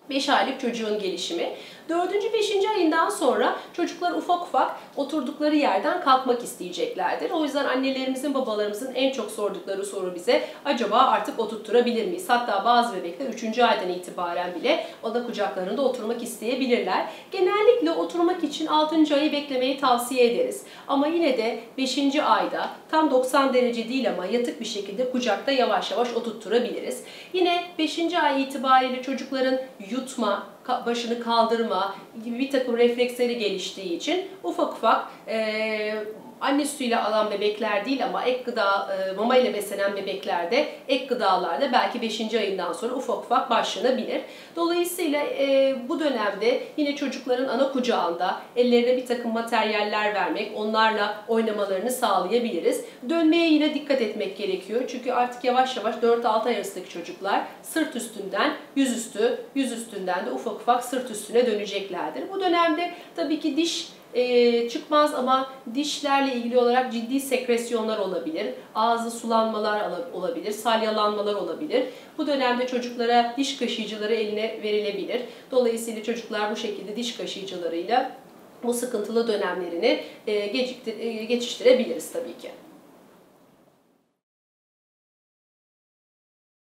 5 aylık çocuğun gelişimi. 4. 5. ayından sonra çocuklar ufak ufak oturdukları yerden kalkmak isteyeceklerdir. O yüzden annelerimizin, babalarımızın en çok sordukları soru bize acaba artık oturtturabilir miyiz? Hatta bazı bebekler 3. aydan itibaren bile ana kucaklarında oturmak isteyebilirler. Genellikle oturmak için 6. ayı beklemeyi tavsiye ederiz. Ama yine de 5. ayda tam 90 derece değil ama yatık bir şekilde kucakta yavaş yavaş oturtturabiliriz. Yine 5. ay itibariyle çocukların yutma, başını kaldırma gibi bir takım refleksleri geliştiği için ufak ufak anne sütüyle alan bebekler değil ama ek gıda, mama ile beslenen bebeklerde ek gıdalarla belki 5. ayından sonra ufak ufak başlanabilir. Dolayısıyla bu dönemde yine çocukların ana kucağında ellerine bir takım materyaller vermek, onlarla oynamalarını sağlayabiliriz. Dönmeye yine dikkat etmek gerekiyor. Çünkü artık yavaş yavaş 4-6 ay arasındaki çocuklar sırt üstünden yüzüstü, yüz üstünden de ufak ufak sırt üstüne döneceklerdir. Bu dönemde tabii ki diş çıkmaz ama dişlerle ilgili olarak ciddi sekresyonlar olabilir, ağzı sulanmalar olabilir, salyalanmalar olabilir. Bu dönemde çocuklara diş kaşıyıcıları eline verilebilir. Dolayısıyla çocuklar bu şekilde diş kaşıyıcılarıyla bu sıkıntılı dönemlerini geçiştirebiliriz tabii ki.